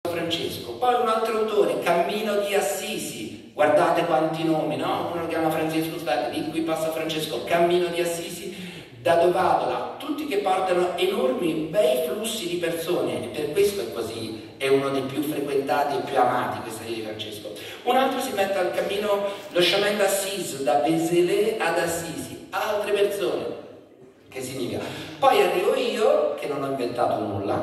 Francesco, poi un altro autore, Cammino di Assisi, guardate quanti nomi, no? Uno lo chiama Francesco Stati, di cui passa Francesco, Cammino di Assisi, da Dovadola, tutti che portano enormi, bei flussi di persone, e per questo è così, è uno dei più frequentati e più amati questa via di Francesco. Un altro si mette al cammino lo Chemin d'Assise, da Vézelay ad Assisi, altre persone. Che significa? Poi arrivo io, che non ho inventato nulla,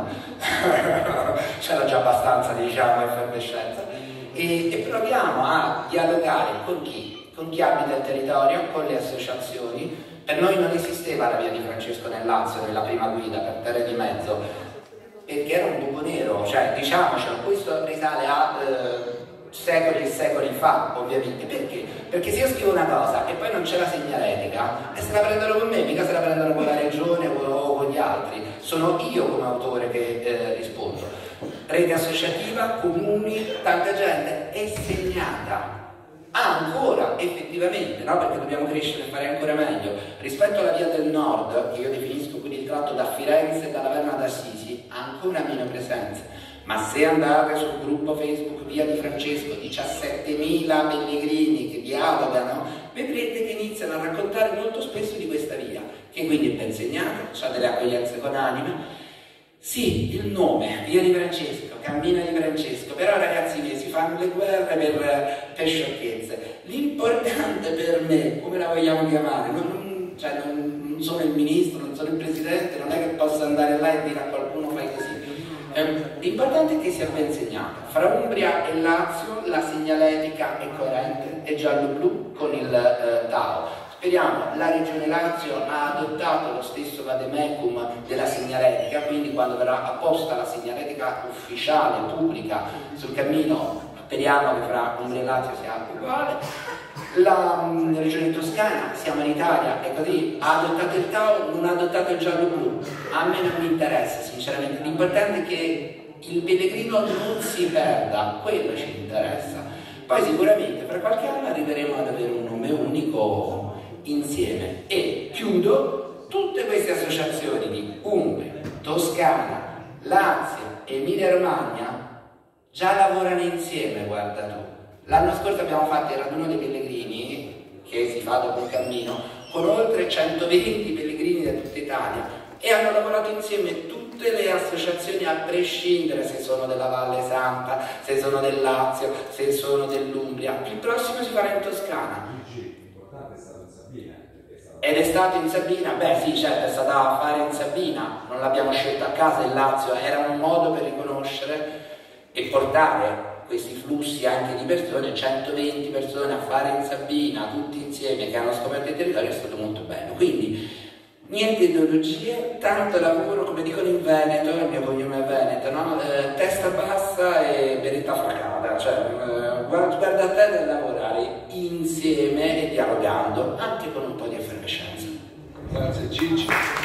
c'era già abbastanza, diciamo, effervescenza, e proviamo a dialogare con chi? Con chi abita il territorio, con le associazioni. Per noi non esisteva la via di Francesco nel Lazio, nella prima guida, per terre di mezzo, perché era un buco nero, cioè diciamocelo, questo risale a secoli e secoli fa, ovviamente. Perché? Perché se io scrivo una cosa e poi non c'è la segnaletica, e se la prendono con me, mica se la prendono con la regione o con gli altri, sono io come autore che rispondo. Rete associativa, comuni, tanta gente è segnata. Ancora, effettivamente, no? Perché dobbiamo crescere e fare ancora meglio. Rispetto alla via del nord, che io definisco quindi il tratto da Firenze, da Laverna ad Assisi, ha ancora meno presenza. Ma se andate sul gruppo Facebook Via di Francesco, 17.000 pellegrini che dialogano, vedrete che iniziano a raccontare molto spesso di questa via, che quindi è ben segnata, ha delle accoglienze con anima. Sì, il nome, Via di Francesco, Cammino di Francesco, però ragazzi miei, si fanno le guerre per sciocchezze. L'importante per me, come la vogliamo chiamare, non sono il ministro, non sono il presidente, non è che posso andare là e dire a qualcuno fai così. L'importante è che sia ben segnata. Fra Umbria e Lazio la segnaletica è coerente, è giallo-blu con il Tao. Speriamo, la Regione Lazio ha adottato lo stesso vademecum della segnaletica, quindi quando verrà apposta la segnaletica ufficiale, pubblica, sul cammino, speriamo che fra Umbria e Lazio sia uguale. La Regione Toscana, siamo in Italia, è così, ha adottato il Tao, non ha adottato il giallo-blu. A me non mi interessa, sinceramente, l'importante è che il pellegrino non si perda, quello ci interessa. Poi sicuramente fra qualche anno arriveremo ad avere un nome unico insieme. E chiudo, tutte queste associazioni di Umbria, Toscana, Lazio e Emilia Romagna già lavorano insieme, guarda tu. L'anno scorso abbiamo fatto il raduno dei pellegrini, che si fa dopo il cammino, con oltre 120 pellegrini da tutta Italia, e hanno lavorato insieme tutte le associazioni, a prescindere se sono della Valle Santa, se sono del Lazio, se sono dell'Umbria. Il prossimo si farà in Toscana. Ed è stato in Sabina, beh sì, certo, è stata a fare in Sabina, non l'abbiamo scelto a casa il Lazio, era un modo per riconoscere e portare questi flussi anche di persone, 120 persone a fare in Sabina, tutti insieme, che hanno scoperto il territorio, è stato molto bello. Quindi niente ideologie, tanto lavoro, come dicono in Veneto, il mio cognome è Veneto, no? Testa bassa e verità fracata, cioè guarda a te del lavorare insieme e dialogando, anche con un po' di effervescenza. Grazie Gigi.